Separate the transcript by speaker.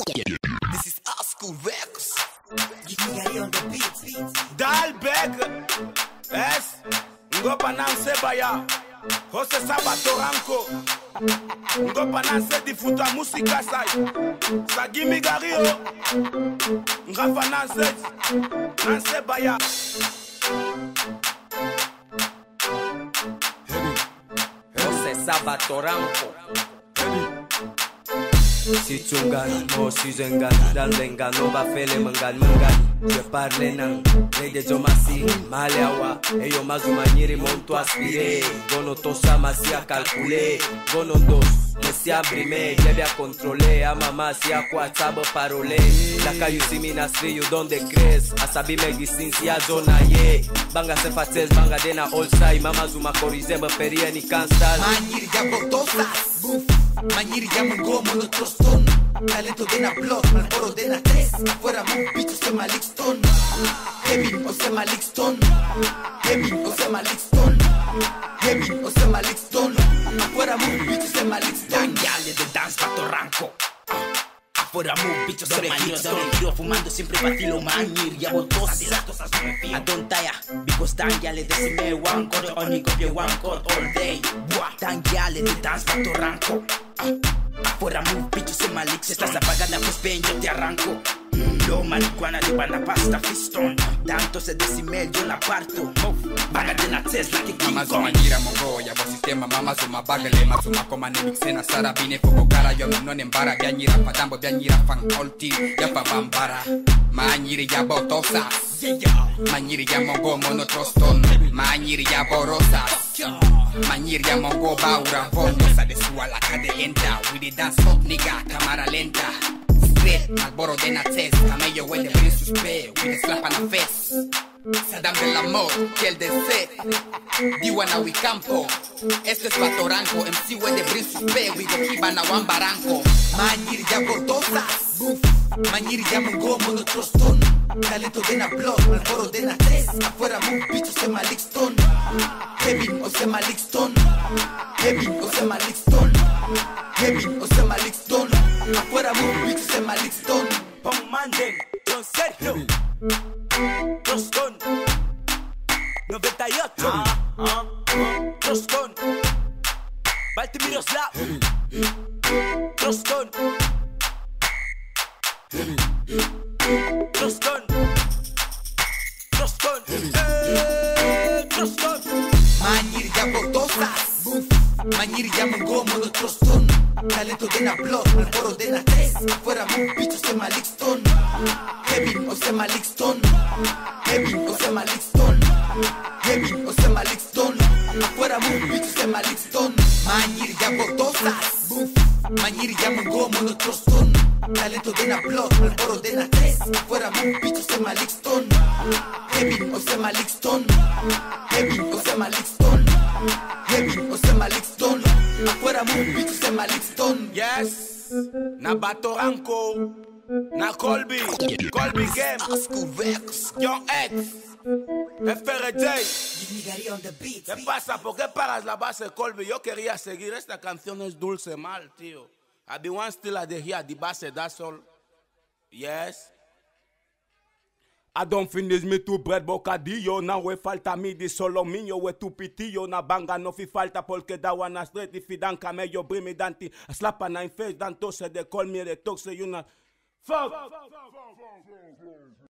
Speaker 1: This is our school records. Give me Gary on the beat.
Speaker 2: Dalbeg, es, ngopa nanse baya, Jose Sabatoranko, ngopa nanse difuta musika sai, Sagimi Gario, ngafa nanse baya.
Speaker 3: Jose Sabatoranko. Si chungan, mo si zengan, dan lengan, no va fele mangan. Je parle nan, rey de jomasi, male awa, eyo mazumanyiri monto aspire, gono tosa masia calcule, gono dos, mesi abrime, lleve a controle, a mamá si a kwatabo parole, la cayu si minastri, you donde crees, asabi medicine si a zona ye, banga se fates, banga dena olsai, mama zuma korize, me perie ni cansal.
Speaker 1: Manyiri ya botosas, buf, manyiri ya mongomo no troston, talento de na blog, malboro de na tres, afuera mu bicho se malixton, Kevin o se malixton, Kevin o se malixton, Kevin o se malixton, afuera mu bicho se malixton. Dangale de dance Batoranko, afuera mu bicho se malixton. Yo fumando siempre vacilo manyiri ya botosas, I don't tire, because dangale de si me one cord, only copy one cord all day. Dangale de dance Batoranko, afuera mu bicho se malixton. Si estás apagada pues ven yo te arranco. Lo marihuana de banda pasta fiston, tanto se decimel yo la parto. Baga de na Tesla que King
Speaker 4: Mama
Speaker 1: Kong.
Speaker 4: zuma ngira mongo ya bo sistema mama zuma bagale mazuma koma ne mixena sara bine foko kara yo no nembara bya nyira padambo bya nyira fang olti ya pa bambara manyiri ya botosa manyiri ya mongo monotroston manyiri ya borosa manyiri ya mongo baura vono sa de suala kade enta we dey dance hot nigga cámara lenta Malboro de Nates, camello huele brin sus pe, with a slap on the face. Saddam del amor, que el deseo. Diwana we campo, esto es Batoranko, MC huele brin sus pe, we go kiba na wan baranko.
Speaker 1: Manyiri ya botosas, buf, manyiri ya mongomo no troston, talento de na blog, malboro de na tres, afuera mu bicho se malixton, Kevin o se malixton, Kevin o se malixton, Kevin o se malixton, afuera mu bicho se malixton.
Speaker 2: Pong Manden, Don Sergio, Roscon, 98, Roscon, Baltimore Slap, Roscon, Roscon, Roscon, Roscon.
Speaker 1: Manyiri ya botosas, buf, manyiri ya mongomo no troston, talento de na blog, malboro de na tres, afuera mu bicho se malixton, Kevin o se malixton, Kevin o se malixton, Kevin o se malixton, afuera mu bicho se malixton. Manyiri ya botosas, buf, manyiri ya mongomo no troston, talento de na blog, malboro de na tres, afuera mu bicho se malixton, Kevin o se malixton, Kevin o se malixton, Kevin o se malixton, afuera mu bicho se malixton.
Speaker 2: Yes, na Batoranko, na Colby Game,
Speaker 1: Our school records.
Speaker 2: Young X, FRJ.
Speaker 1: Give me Gary on the beat.
Speaker 2: ¿Qué pasa? ¿Por qué paras la base, Colby? Yo quería seguir. Esta canción es dulce mal, tío. I be one still at the here, the base, that's all. Yes. I don't finish me tu bread bocadillo. Na we falta mi di solo mío. We tu pitillo. Na banga no fi falta porque da wana straight. If you dan camello bring me danti. Slap a nine face. Dan tose de call me de toxe. You na fuck.